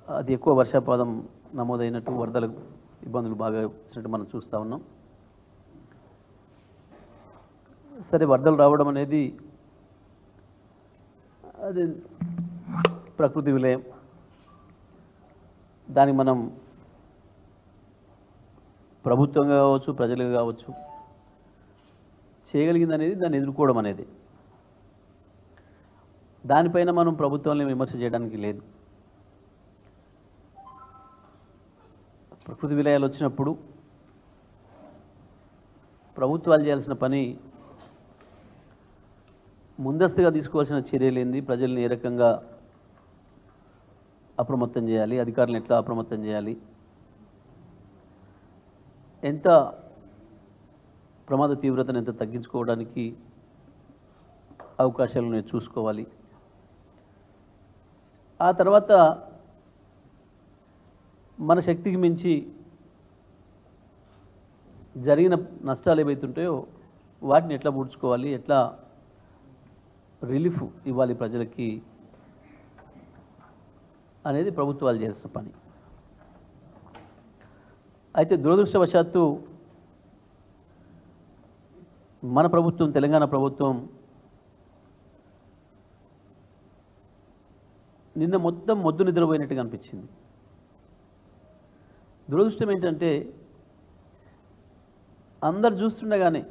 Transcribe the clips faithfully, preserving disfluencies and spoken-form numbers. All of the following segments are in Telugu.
అది ఎక్కువ వర్షపాతం నమోదైనట్టు వరదలు ఇబ్బందులు బాగా వచ్చినట్టు మనం చూస్తూ ఉన్నాం. సరే, వరదలు రావడం అనేది అది ప్రకృతి విలయం. దానికి మనం ప్రభుత్వంగా కావచ్చు, ప్రజలుగా కావచ్చు, చేయగలిగింది అనేది దాన్ని ఎదుర్కోవడం అనేది. దానిపైన మనం ప్రభుత్వాన్ని విమర్శ చేయడానికి లేదు. ప్రకృతి విలయాలు వచ్చినప్పుడు ప్రభుత్వాలు చేయాల్సిన పని ముందస్తుగా తీసుకోవాల్సిన చర్యలు ఏంది, ప్రజల్ని ఏ రకంగా అప్రమత్తం చేయాలి, అధికారులను ఎట్లా అప్రమత్తం చేయాలి, ఎంత ప్రమాద తీవ్రతను ఎంత తగ్గించుకోవడానికి అవకాశాలను చూసుకోవాలి. ఆ తర్వాత మన శక్తికి మించి జరిగిన నష్టాలు ఏవైతుంటాయో వాటిని ఎట్లా పూడ్చుకోవాలి, ఎట్లా రిలీఫ్ ఇవ్వాలి ప్రజలకి అనేది ప్రభుత్వాలు చేసిన పని. అయితే దురదృష్టవశాత్తు మన ప్రభుత్వం, తెలంగాణ ప్రభుత్వం నిన్న మొత్తం మొద్దు నిద్రపోయినట్టుగా అనిపించింది. దురదృష్టం ఏంటంటే అందరు చూస్తుండగానే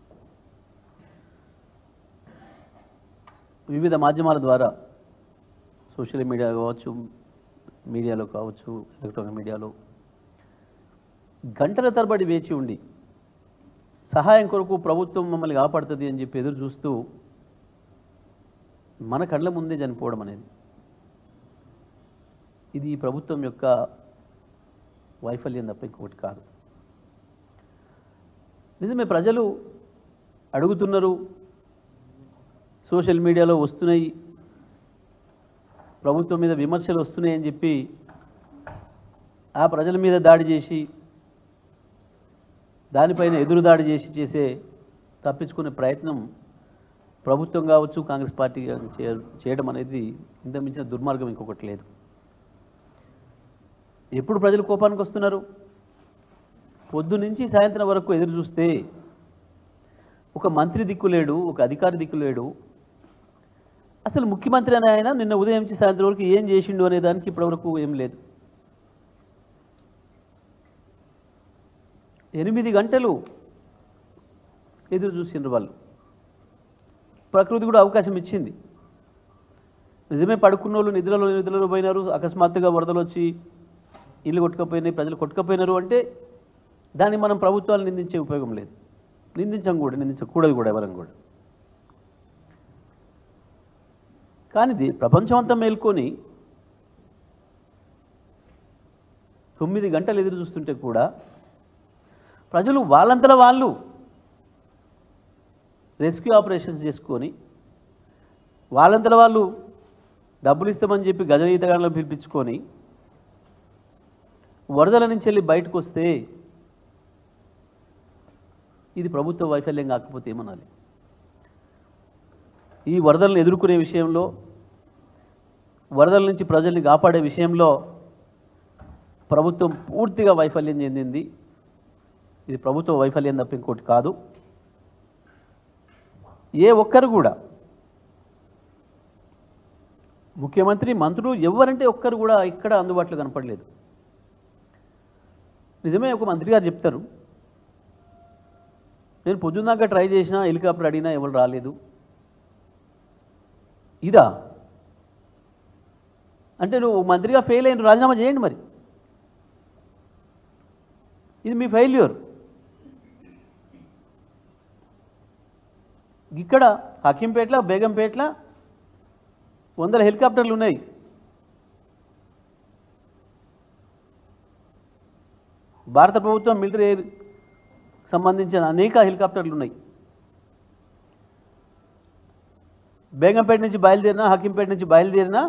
వివిధ మాధ్యమాల ద్వారా, సోషల్ మీడియా కావచ్చు, మీడియాలో కావచ్చు, ఎలక్ట్రానిక్ మీడియాలో గంటల తరబడి వేచి ఉండి సహాయం కొరకు ప్రభుత్వం మమ్మల్ని కాపాడుతుంది అని చెప్పి ఎదురు చూస్తూ మన కళ్ళ ముందే చనిపోవడం అనేది, ఇది ఈ ప్రభుత్వం యొక్క వైఫల్యం తప్ప ఇంకొకటి కాదు. నిజమే, ప్రజలు అడుగుతున్నారు, సోషల్ మీడియాలో వస్తున్నాయి, ప్రభుత్వం మీద విమర్శలు వస్తున్నాయి అని చెప్పి ఆ ప్రజల మీద దాడి చేసి, దానిపైన ఎదురు దాడి చేసి చేసే తప్పించుకునే ప్రయత్నం ప్రభుత్వం కావచ్చు, కాంగ్రెస్ పార్టీ చేయడం అనేది ఇంత మించిన దుర్మార్గం ఇంకొకటి లేదు. ఎప్పుడు ప్రజలు కోపానికి వస్తున్నారు? పొద్దు నుంచి సాయంత్రం వరకు ఎదురు చూస్తే ఒక మంత్రి దిక్కులేడు, ఒక అధికారి దిక్కులేడు. అసలు ముఖ్యమంత్రి అని ఆయన నిన్న ఉదయం నుంచి సాయంత్రం వరకు ఏం చేసిండు అనే దానికి ఇప్పటివరకు ఏం లేదు. ఎనిమిది గంటలు ఎదురు చూసిండ్రు వాళ్ళు. ప్రకృతి కూడా అవకాశం ఇచ్చింది. నిజమే, పడుకున్న వాళ్ళు నిద్రలో నిద్రలో పోయినారు, అకస్మాత్తుగా వరదలు వచ్చి ఇల్లు కొట్టుకపోయినాయి, ప్రజలు కొట్టుకపోయినారు అంటే దాన్ని మనం ప్రభుత్వాలు నిందించే ఉపయోగం లేదు. నిందించం కూడా, నిందించకూడదు కూడా ఎవరం కూడా. కానీ ఇది ప్రపంచం అంతా మేల్కొని తొమ్మిది గంటలు ఎదురు చూస్తుంటే కూడా ప్రజలు వాళ్ళంతలో వాళ్ళు రెస్క్యూ ఆపరేషన్స్ చేసుకొని వాళ్ళంతలో వాళ్ళు డబ్బులు ఇస్తామని చెప్పి గజ ఈతగాళ్ళను పిలిపించుకొని వరదల నుంచి వెళ్ళి బయటకు వస్తే ఇది ప్రభుత్వ వైఫల్యం కాకపోతే ఏమనాలి? ఈ వరదలను ఎదుర్కొనే విషయంలో, వరదల నుంచి ప్రజల్ని కాపాడే విషయంలో ప్రభుత్వం పూర్తిగా వైఫల్యం చెందింది. ఇది ప్రభుత్వ వైఫల్యం తప్ప ఇంకోటి కాదు. ఏ ఒక్కరు కూడా, ముఖ్యమంత్రి, మంత్రులు, ఎవరంటే ఒక్కరు కూడా ఇక్కడ అందుబాటులో కనపడలేదు. నిజమే, ఒక మంత్రి గారు చెప్తారు, నేను పొద్దున్నాక ట్రై చేసినా, హెలికాప్టర్ అడిగినా ఎవరు రాలేదు. ఇదా అంటే నువ్వు మంత్రిగా ఫెయిల్ అయిన రాజీనామా చేయండి మరి. ఇది మీ ఫెయిల్యూర్. ఇక్కడ హకీంపేట్ల, బేగంపేట్ల వందల హెలికాప్టర్లు ఉన్నాయి. భారత ప్రభుత్వం మిలిటరీ సంబంధించిన అనేక హెలికాప్టర్లు ఉన్నాయి. బేగంపేట నుంచి బయలుదేరినా, హకీంపేట నుంచి బయలుదేరినా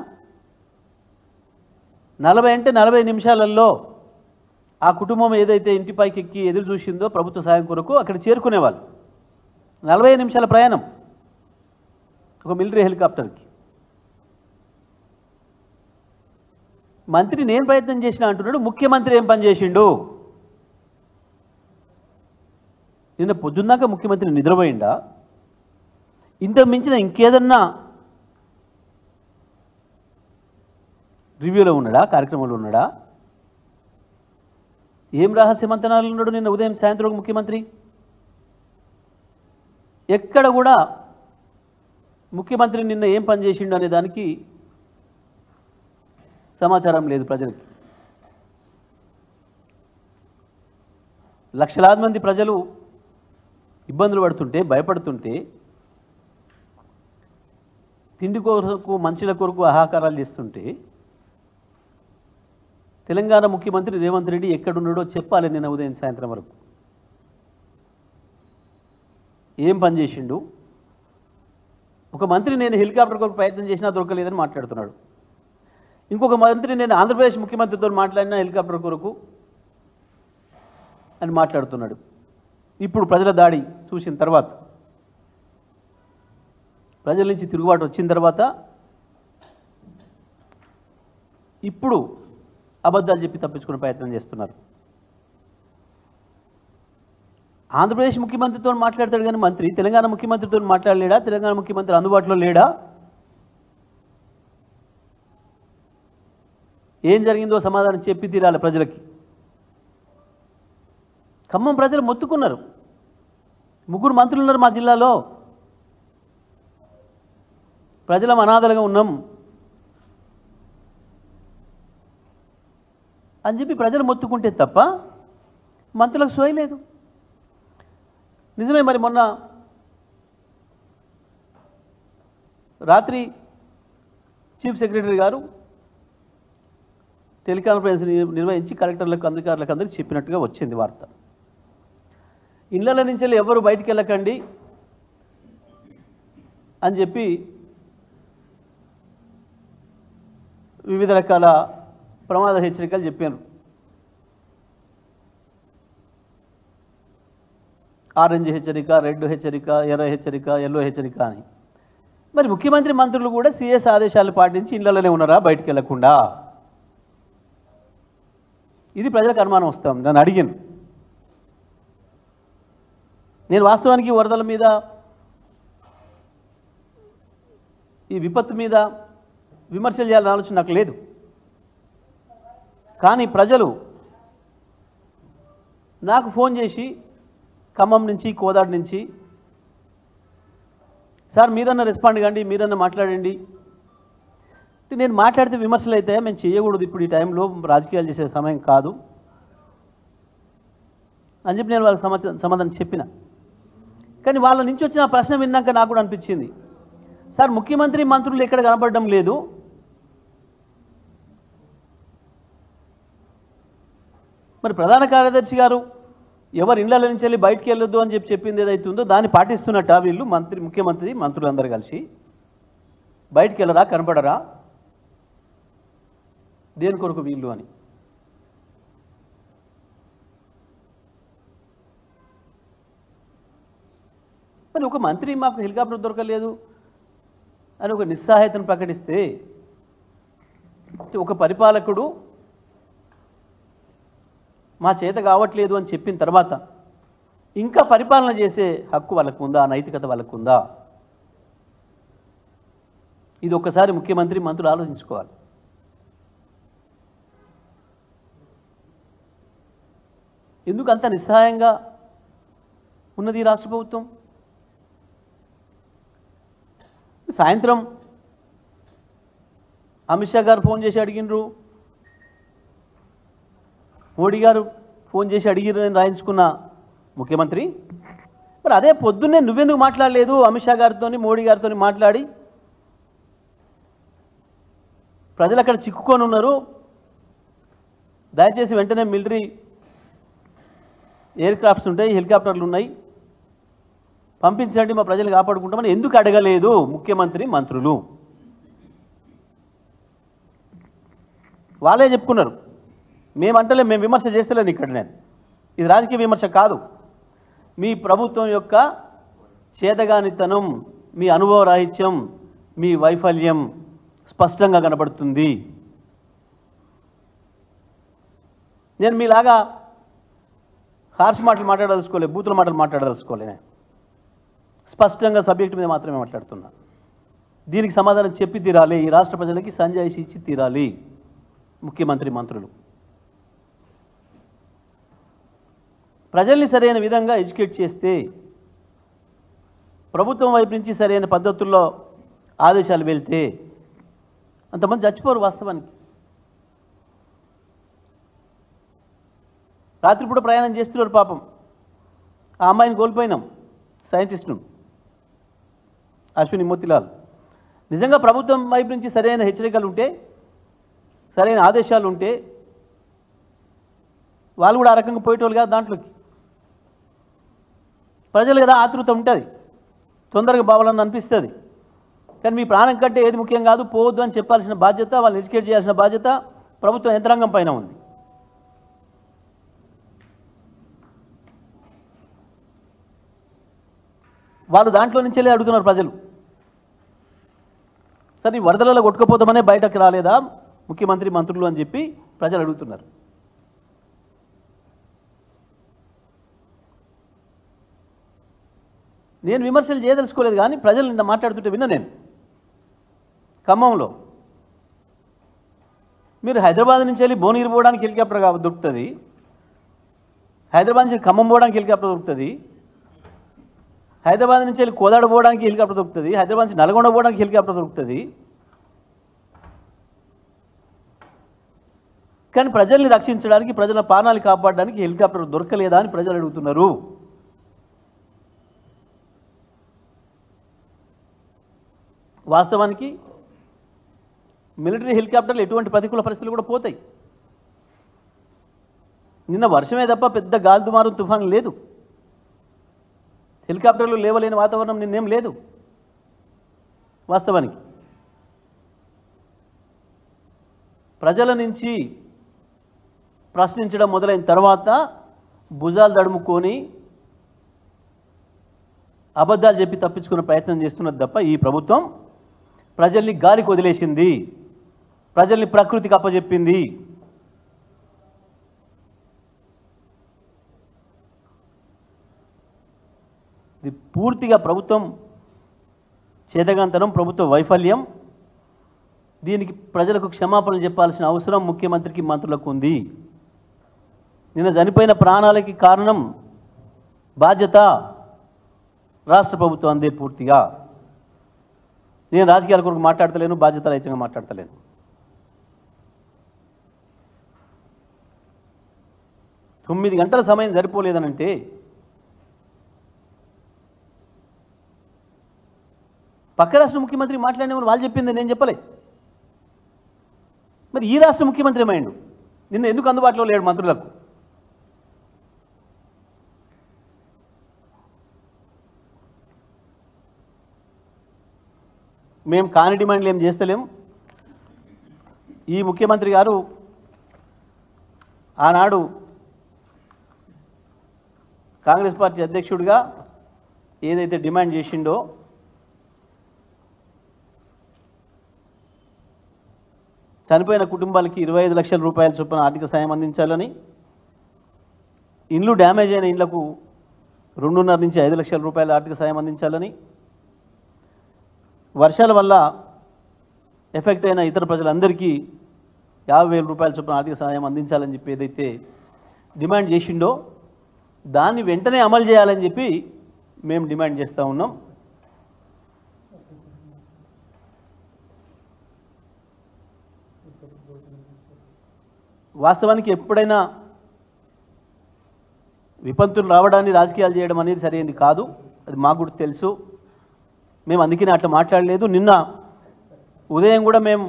నలభై అంటే నలభై నిమిషాలలో ఆ కుటుంబం ఏదైతే ఇంటిపైకి ఎక్కి ఎదురు చూసిందో ప్రభుత్వ సాయం కొరకు అక్కడ చేరుకునేవాళ్ళు. నలభై నిమిషాల ప్రయాణం ఒక మిలిటరీ హెలికాప్టర్కి. మంత్రి నేను ప్రయత్నం చేసిన అంటున్నాడు, ముఖ్యమంత్రి ఏం పని చేసిండు? నిన్న పొద్దున్నాక ముఖ్యమంత్రి నిద్రపోయిండా? ఇంతకు మించిన ఇంకేదన్నా రివ్యూలో ఉన్నాడా, కార్యక్రమంలో ఉన్నాడా? ఏం రహస్య మంతనాలు ఉన్నాడు నిన్న ఉదయం సాయంత్రం ముఖ్యమంత్రి? ఎక్కడ కూడా ముఖ్యమంత్రి నిన్న ఏం పని చేసిండు అనే దానికి సమాచారం లేదు ప్రజలకి. లక్షలాది మంది ప్రజలు ఇబ్బందులు పడుతుంటే, భయపడుతుంటే, తిండి కొరకు మనుషుల కొరకు ఆహాకారాలు చేస్తుంటే తెలంగాణ ముఖ్యమంత్రి రేవంత్ రెడ్డి ఎక్కడున్నాడో చెప్పాలి. నిన్న ఉదయం సాయంత్రం వరకు ఏం పని చేసిండు? ఒక మంత్రి నేను హెలికాప్టర్ కొరకు ప్రయత్నం చేసినా దొరకలేదని మాట్లాడుతున్నాడు. ఇంకొక మంత్రి నేను ఆంధ్రప్రదేశ్ ముఖ్యమంత్రితో మాట్లాడినా హెలికాప్టర్ కొరకు అని మాట్లాడుతున్నాడు. ఇప్పుడు ప్రజల దాడి చూసిన తర్వాత, ప్రజల నుంచి తిరుగుబాటు వచ్చిన తర్వాత ఇప్పుడు అబద్ధాలు చెప్పి తప్పించుకునే ప్రయత్నం చేస్తున్నారు. ఆంధ్రప్రదేశ్ ముఖ్యమంత్రితో మాట్లాడతాడు కానీ మంత్రి తెలంగాణ ముఖ్యమంత్రితో మాట్లాడలేడా? తెలంగాణ ముఖ్యమంత్రి అందుబాటులో లేడా? ఏం జరిగిందో సమాధానం చెప్పి తీరాలి ప్రజలకి. ఖమ్మం ప్రజలు మొత్తుకున్నారు. ముగ్గురు మంత్రులు ఉన్నారు మా జిల్లాలో, ప్రజలం అనాథలుగా ఉన్నాం అని చెప్పి ప్రజలు మొత్తుకుంటే తప్ప మంత్రులకు సోయలేదు. నిజమే, మరి మొన్న రాత్రి చీఫ్ సెక్రటరీ గారు టెలికాన్ఫరెన్స్ నిర్వహించి కలెక్టర్లకు, అధికారులకు అందరికీ చెప్పినట్టుగా వచ్చింది వార్త. ఇళ్ల నుంచి ఎవరు బయటికి వెళ్ళకండి అని చెప్పి వివిధ రకాల ప్రమాద హెచ్చరికలు చెప్పారు. ఆరెంజ్ హెచ్చరిక, రెడ్ హెచ్చరిక, ఎర్ర హెచ్చరిక, ఎల్లో హెచ్చరిక అని. మరి ముఖ్యమంత్రి మంత్రులు కూడా సీఎస్ ఆదేశాలు పాటించి ఇళ్లలోనే ఉన్నారా బయటికి వెళ్లకుండా? ఇది ప్రజలకు అనుమానం వస్తాం. నన్ను అడిగాను. నేను వాస్తవానికి వరదల మీద, ఈ విపత్తు మీద విమర్శలు చేయాలని ఆలోచన నాకు లేదు. కానీ ప్రజలు నాకు ఫోన్ చేసి ఖమ్మం నుంచి, కోదాడు నుంచి, సార్ మీరన్నా రెస్పాండ్ కండి, మీరన్నా మాట్లాడండి. నేను మాట్లాడితే విమర్శలు అయితే మేము చేయకూడదు, ఇప్పుడు ఈ టైంలో రాజకీయాలు చేసే సమయం కాదు అని చెప్పి నేను వాళ్ళకి సమాచారం సమాధానం చెప్పిన. కానీ వాళ్ళ నుంచి వచ్చిన ప్రశ్న విన్నాక నాకు కూడా అనిపించింది, సార్ ముఖ్యమంత్రి మంత్రులు ఎక్కడ కనపడడం లేదు, మరి ప్రధాన కార్యదర్శి గారు ఎవరు ఇళ్ల నుంచి వెళ్ళి బయటికి వెళ్ళొద్దు అని చెప్పి చెప్పింది ఏదైతే ఉందో దాన్ని పాటిస్తున్నట్ట వీళ్ళు మంత్రి ముఖ్యమంత్రి మంత్రులందరూ కలిసి బయటికి వెళ్ళరా, కనపడరా, దేని కొరకు వీళ్ళు అని. మరి ఒక మంత్రి మాకు హెలికాప్టర్ దొరకలేదు అని ఒక నిస్సహాయతను ప్రకటిస్తే, ఒక పరిపాలకుడు మా చేత కావట్లేదు అని చెప్పిన తర్వాత ఇంకా పరిపాలన చేసే హక్కు వాళ్ళకు ఉందా, నైతికత వాళ్ళకు ఉందా? ఇది ఒక్కసారి ముఖ్యమంత్రి మంత్రులు ఆలోచించుకోవాలి. ఎందుకు అంత నిస్సహాయంగా ఉన్నది ఈ రాష్ట్ర ప్రభుత్వం? సాయంత్రం అమిత్ షా గారు ఫోన్ చేసి అడిగినరు, మోడీ గారు ఫోన్ చేసి అడిగిరని రాయించుకున్న ముఖ్యమంత్రి, మరి అదే పొద్దున్నే నువ్వెందుకు మాట్లాడలేదు? అమిత్ షా గారితో, మోడీ గారితో మాట్లాడి ప్రజలు అక్కడ చిక్కుకొని ఉన్నారు, దయచేసి వెంటనే మిలిటరీ ఎయిర్ క్రాఫ్ట్స్ ఉంటాయి, హెలికాప్టర్లు ఉన్నాయి, పంపించండి, మా ప్రజలు కాపాడుకుంటామని ఎందుకు అడగలేదు ముఖ్యమంత్రి మంత్రులు? వాళ్ళే చెప్పుకున్నారు. మేమంటలే, మేము విమర్శ చేస్తలేను ఇక్కడ, నేను ఇది రాజకీయ విమర్శ కాదు. మీ ప్రభుత్వం యొక్క చేతగానితనం, మీ అనుభవ రాహిత్యం, మీ వైఫల్యం స్పష్టంగా కనబడుతుంది. నేను మీలాగా హార్ష్ మాటలు మాట్లాడదలుచుకోలే, బూతుల మాటలు మాట్లాడదలుచుకోలే. నేను స్పష్టంగా సబ్జెక్టు మీద మాత్రమే మాట్లాడుతున్నా. దీనికి సమాధానం చెప్పి తీరాలి. ఈ రాష్ట్ర ప్రజలకి సంజాయిషి ఇచ్చి తీరాలి ముఖ్యమంత్రి, మంత్రులు. ప్రజల్ని సరైన విధంగా ఎడ్యుకేట్ చేస్తే, ప్రభుత్వం వైపు నుంచి సరైన పద్ధతుల్లో ఆదేశాలు వెళ్తే అంతమంది చచ్చిపోరు. వాస్తవానికి రాత్రిపూట ప్రయాణం చేస్తున్నారు పాపం. ఆ అమ్మాయిని కోల్పోయినాం, సైంటిస్టును అశ్విని మోతిలాల్. నిజంగా ప్రభుత్వం వైపు నుంచి సరైన హెచ్చరికలు ఉంటే, సరైన ఆదేశాలు ఉంటే వాళ్ళు కూడా ఆ రకంగా పోయేటోళ్ళు కాదు. దాంట్లోకి ప్రజలు కదా ఆతృత ఉంటుంది, తొందరగా బావాలని అనిపిస్తుంది. కానీ మీ ప్రాణం కంటే ఏది ముఖ్యం కాదు, పోవద్దు అని చెప్పాల్సిన బాధ్యత, వాళ్ళని ఎడ్యుకేట్ చేయాల్సిన బాధ్యత ప్రభుత్వ యంత్రాంగం పైన ఉంది. వాళ్ళు దాంట్లో నుంచి వెళ్ళి అడుగుతున్నారు ప్రజలు. సరే, ఈ వరదలలో కొట్టుకుపోతామనే బయటకు రాలేదా ముఖ్యమంత్రి, మంత్రులు అని చెప్పి ప్రజలు అడుగుతున్నారు. నేను విమర్శలు చేయదలుచుకోలేదు, కానీ ప్రజలు నిన్న మాట్లాడుతుంటే విన్నా నేను. ఖమ్మంలో మీరు హైదరాబాద్ నుంచి వెళ్ళి భువనగిరి పోవడానికి హెలికాప్టర్ దొరుకుతుంది, హైదరాబాద్ నుంచి ఖమ్మం పోవడానికి హెలికాప్టర్ దొరుకుతుంది, హైదరాబాద్ నుంచి వెళ్ళి కోదాడ పోవడానికి హెలికాప్టర్ దొరుకుతుంది, హైదరాబాద్ నుంచి నల్గొండ పోవడానికి హెలికాప్టర్ దొరుకుతుంది. కానీ ప్రజల్ని రక్షించడానికి, ప్రజల ప్రాణాలు కాపాడడానికి హెలికాప్టర్ దొరకలేదా అని ప్రజలు అడుగుతున్నారు. వాస్తవానికి మిలిటరీ హెలికాప్టర్లు ఎటువంటి ప్రతికూల పరిస్థితులు కూడా పోతాయి. నిన్న వర్షమే తప్ప పెద్ద గాలి దుమారు, తుఫాను లేదు. హెలికాప్టర్లు లేవలేని వాతావరణం నిన్నేం లేదు. వాస్తవానికి ప్రజల నుంచి ప్రశ్నించడం మొదలైన తర్వాత భుజాలు దడుముకొని అబద్ధాలు చెప్పి తప్పించుకునే ప్రయత్నం చేస్తున్నది తప్ప ఈ ప్రభుత్వం ప్రజల్ని గాలికి వదిలేసింది, ప్రజల్ని ప్రకృతికి అప్పచెప్పింది. ఇది పూర్తిగా ప్రభుత్వం చేతగాంతనం, ప్రభుత్వ వైఫల్యం. దీనికి ప్రజలకు క్షమాపణలు చెప్పాల్సిన అవసరం ముఖ్యమంత్రికి, మంత్రులకు ఉంది. నిన్న చనిపోయిన ప్రాణాలకి కారణం, బాధ్యత రాష్ట్ర ప్రభుత్వం అందే పూర్తిగా. నేను రాజకీయాల కొరకు మాట్లాడతలేను, బాధ్యత రహితంగా మాట్లాడతలేను. తొమ్మిది గంటల సమయం సరిపోలేదనంటే పక్క రాష్ట్ర ముఖ్యమంత్రి మాట్లాడిన వాళ్ళు చెప్పింది నేను చెప్పలే. మరి ఈ రాష్ట్ర ముఖ్యమంత్రి ఏమైండు? నిన్న ఎందుకు అందుబాటులో లేడు మంత్రులకు? మేము కాని డిమాండ్లు ఏం చేస్తలేం. ఈ ముఖ్యమంత్రి గారు ఆనాడు కాంగ్రెస్ పార్టీ అధ్యక్షుడిగా ఏదైతే డిమాండ్ చేసిండో చనిపోయిన కుటుంబాలకి ఇరవై ఐదు లక్షల రూపాయల చొప్పున ఆర్థిక సాయం అందించాలని, ఇండ్లు డ్యామేజ్ అయిన ఇండ్లకు రెండున్నర నుంచి ఐదు లక్షల రూపాయల ఆర్థిక సాయం అందించాలని, వర్షాల వల్ల ఎఫెక్ట్ అయిన ఇతర ప్రజలందరికీ యాభై వేల రూపాయల చొప్పున ఆర్థిక సహాయం అందించాలని చెప్పి ఏదైతే డిమాండ్ చేసిండో దాన్ని వెంటనే అమలు చేయాలని చెప్పి మేము డిమాండ్ చేస్తూ ఉన్నాం. వాస్తవానికి ఎప్పుడైనా విపత్తులు రావడాన్ని రాజకీయాలు చేయడం అనేది సరైనది కాదు, అది మాకు కూడా తెలుసు. మేము అందుకనే అట్లా మాట్లాడలేదు. నిన్న ఉదయం కూడా మేము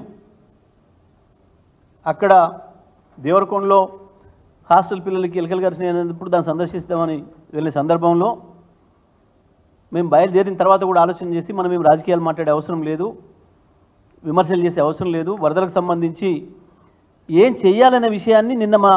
అక్కడ దేవరకొండలో హాస్టల్ పిల్లలకి ఎలకలు కరిచినప్పుడు దాన్ని సందర్శిస్తామని వెళ్ళే సందర్భంలో మేము బయలుదేరిన తర్వాత కూడా ఆలోచన చేసి మనం మేము రాజకీయాలు మాట్లాడే అవసరం లేదు, విమర్శలు చేసే అవసరం లేదు, వరదలకు సంబంధించి ఏం చెయ్యాలనే విషయాన్ని నిన్న మా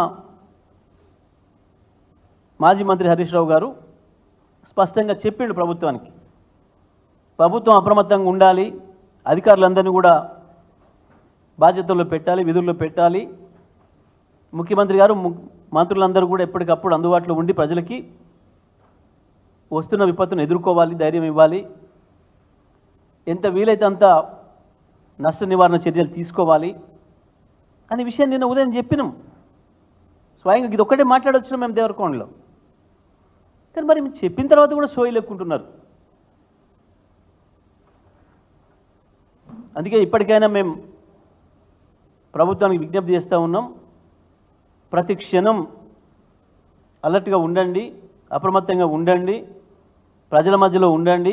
మాజీ మంత్రి హరీష్ రావు గారు స్పష్టంగా చెప్పిండు ప్రభుత్వానికి. ప్రభుత్వం అప్రమత్తంగా ఉండాలి, అధికారులందరినీ కూడా బాధ్యతల్లో పెట్టాలి, విధుల్లో పెట్టాలి. ముఖ్యమంత్రి గారు మంత్రులందరూ కూడా ఎప్పటికప్పుడు అందుబాటులో ఉండి ప్రజలకి వస్తున్న విపత్తును ఎదుర్కోవాలి, ధైర్యం ఇవ్వాలి, ఎంత వీలైతే అంత నష్ట నివారణ చర్యలు తీసుకోవాలి అనే విషయం నిన్న ఉదయం చెప్పినాం. స్వయంగా ఇది ఒక్కటే మాట్లాడొచ్చినాం మేము దేవరకొండలో. కానీ మరి చెప్పిన తర్వాత కూడా షోయి లెక్కుంటున్నారు. అందుకే ఇప్పటికైనా మేము ప్రభుత్వానికి విజ్ఞప్తి చేస్తూ ఉన్నాం, ప్రతి క్షణం అలర్ట్గా ఉండండి, అప్రమత్తంగా ఉండండి, ప్రజల మధ్యలో ఉండండి,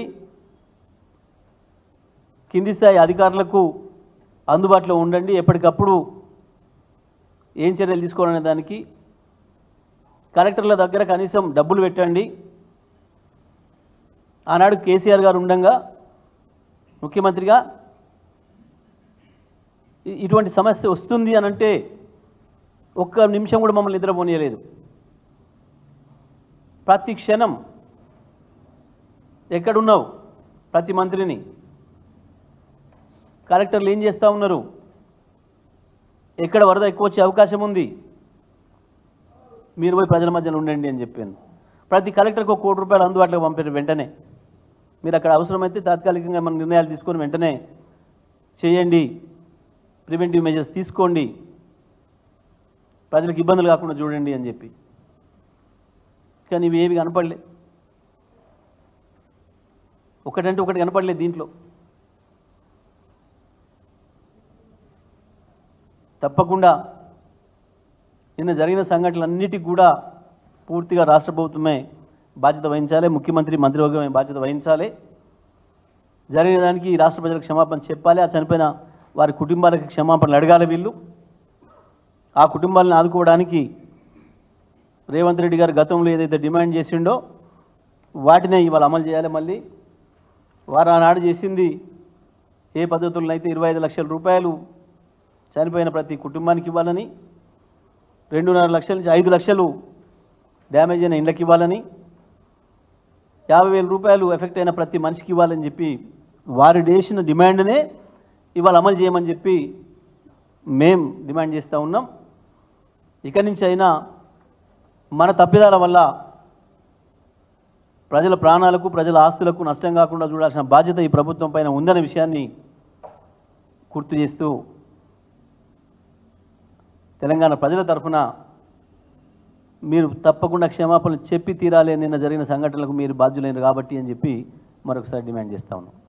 కింది స్థాయి అధికారులకు అందుబాటులో ఉండండి, ఎప్పటికప్పుడు ఏం చర్యలు తీసుకోవాలనే దానికి కలెక్టర్ల దగ్గర కనీసం డబ్బులు పెట్టండి. ఆనాడు కేసీఆర్ గారు ఉండంగా ముఖ్యమంత్రిగా ఇటువంటి సమస్య వస్తుంది అని అంటే ఒక్క నిమిషం కూడా మమ్మల్ని నిద్రపోనీయలేదు. ప్రతి క్షణం ఎక్కడున్నావు ప్రతి మంత్రిని కలెక్టర్లు ఏం చేస్తూ ఉన్నారు, ఎక్కడ వరద ఎక్కువ వచ్చే అవకాశం ఉంది, మీరు పోయి ప్రజల మధ్యలో ఉండండి అని చెప్పాను. ప్రతి కలెక్టర్కి ఒక కోటి రూపాయలు అందుబాటులో పంపారు. వెంటనే మీరు అక్కడ అవసరమైతే తాత్కాలికంగా మన నిర్ణయాలు తీసుకొని వెంటనే చేయండి, ప్రివెంటివ్ మెజర్స్ తీసుకోండి, ప్రజలకు ఇబ్బందులు కాకుండా చూడండి అని చెప్పి. కానీ ఇవి ఏవి కనపడలే, ఒకటంటే ఒకటి కనపడలేదు దీంట్లో. తప్పకుండా నిన్న జరిగిన సంఘటనలన్నిటికీ కూడా పూర్తిగా రాష్ట్ర ప్రభుత్వమే బాధ్యత వహించాలి, ముఖ్యమంత్రి మంత్రివర్గమే బాధ్యత వహించాలి. జరిగిన దానికి రాష్ట్ర ప్రజలకు క్షమాపణ చెప్పాలి, ఆ చనిపోయిన వారి కుటుంబాలకు క్షమాపణలు అడగాలి వీళ్ళు. ఆ కుటుంబాలను ఆదుకోవడానికి రేవంత్ రెడ్డి గారు గతంలో ఏదైతే డిమాండ్ చేసిండో వాటినే ఇవాళ అమలు చేయాలి. మళ్ళీ వారు ఆనాడు చేసింది ఏ పద్ధతుల్లో అయితే ఇరవై ఐదు లక్షల రూపాయలు చనిపోయిన ప్రతి కుటుంబానికి ఇవ్వాలని, రెండున్నర లక్షల నుంచి ఐదు లక్షలు డ్యామేజ్ అయిన ఇండ్లకి ఇవ్వాలని, యాభై వేల రూపాయలు ఎఫెక్ట్ అయిన ప్రతి మనిషికి ఇవ్వాలని చెప్పి వారు చేసిన డిమాండ్నే ఇవాళ అమలు చేయమని చెప్పి మేం డిమాండ్ చేస్తూ ఉన్నాం. ఇక నుంచి అయినా మన తప్పిదాల వల్ల ప్రజల ప్రాణాలకు ప్రజల ఆస్తులకు నష్టం కాకుండా చూడాల్సిన బాధ్యత ఈ ప్రభుత్వం పైన ఉందనే విషయాన్ని గుర్తు చేస్తూ తెలంగాణ ప్రజల తరఫున మీరు తప్పకుండా క్షమాపణలు చెప్పి తీరాలి, నిన్న జరిగిన సంఘటనలకు మీరు బాధ్యులైన కాబట్టి అని చెప్పి మరొకసారి డిమాండ్ చేస్తా ఉన్నాం.